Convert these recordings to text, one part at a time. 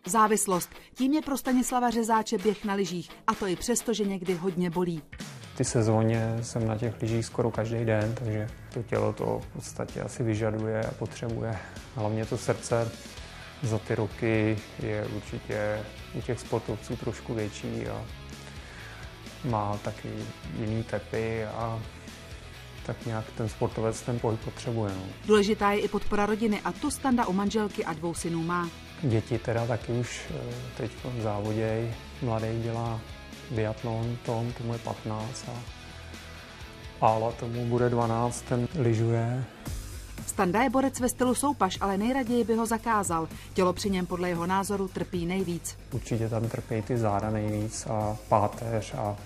Závislost. Tím je pro Stanislava Řezáče běh na lyžích. A to i přesto, že někdy hodně bolí. Ty sezóně jsem na těch lyžích skoro každý den, takže to tělo to v podstatě asi vyžaduje a potřebuje. Hlavně to srdce za ty roky je určitě u těch sportovců trošku větší a má taky jiný tepy a tak nějak ten sportovec ten pohyb potřebuje. No. Důležitá je i podpora rodiny a tu Standa u manželky a 2 synů má. Děti teda taky už teď v závodě mladý dělá biatlon, tomu je 15 a Ála tomu bude 12, ten lyžuje. Standa je borec ve stylu soupaž, ale nejraději by ho zakázal. Tělo při něm podle jeho názoru trpí nejvíc. Určitě tam trpí ty záda nejvíc a páteř a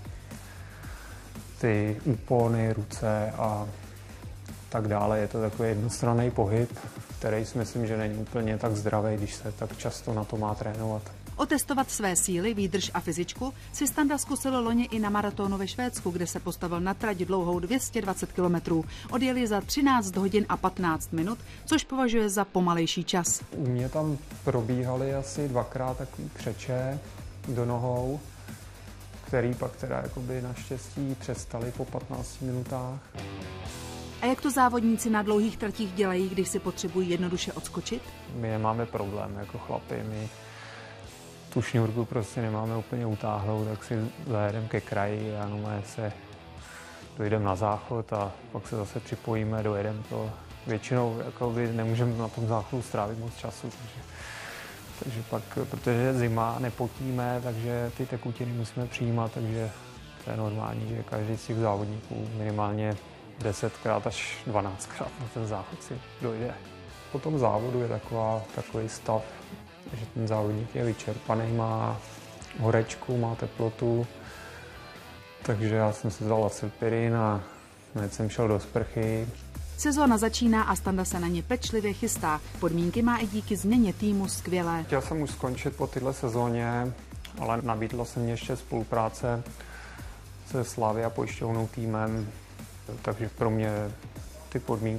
ty úpony, ruce a tak dále. Je to takový jednostranný pohyb, který si myslím, že není úplně tak zdravý, když se tak často na to má trénovat. Otestovat své síly, výdrž a fyzičku si Standa zkusil loni i na maratonu ve Švédsku, kde se postavil na trať dlouhou 220 kilometrů. Odjel ji za 13 hodin a 15 minut, což považuje za pomalejší čas. U mě tam probíhaly asi 2krát takový křeče do nohou, který pak teda jakoby naštěstí přestali po 15 minutách. A jak to závodníci na dlouhých tratích dělají, když si potřebují jednoduše odskočit? My nemáme problém jako chlapi, my tu šňůrku prostě nemáme úplně utáhlou, tak si zajedeme ke kraji a se dojdeme na záchod a pak se zase připojíme, dojedeme to. Většinou jakoby nemůžeme na tom záchodu strávit moc času, takže pak, protože je zima, nepotíme, takže ty tekutiny musíme přijímat, takže to je normální, že každý z těch závodníků minimálně 10krát až 12krát na ten záchod si dojde. Po tom závodu je takový stav, že ten závodník je vyčerpaný, má horečku, má teplotu, takže já jsem si vzal acylpirin a hned jsem šel do sprchy. Sezóna začíná a Standa se na ně pečlivě chystá. Podmínky má i díky změně týmu skvělé. Chtěl jsem už skončit po této sezóně, ale nabídla se mě ještě spolupráce se Slavia pojišťovnou týmem, takže pro mě ty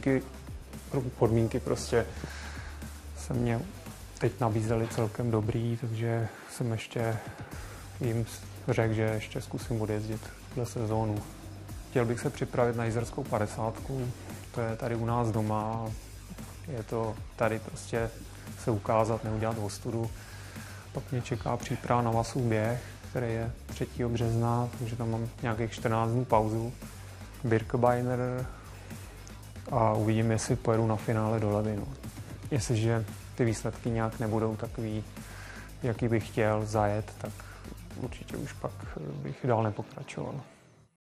podmínky prostě se mě teď nabízely celkem dobrý, takže jsem ještě jim řekl, že ještě zkusím odjezdit tuhle sezónu. Chtěl bych se připravit na jizerskou 50, to je tady u nás doma, je to tady prostě se ukázat, neudělat ostudu. Pak mě čeká příprava na Vasův běh, který je 3. března, takže tam mám nějakých 14 dnů pauzu. Birkebeiner a uvidím, jestli pojedu na finále do Levinu. Jestliže ty výsledky nějak nebudou takový, jaký bych chtěl zajet, tak určitě už pak bych dál nepokračoval.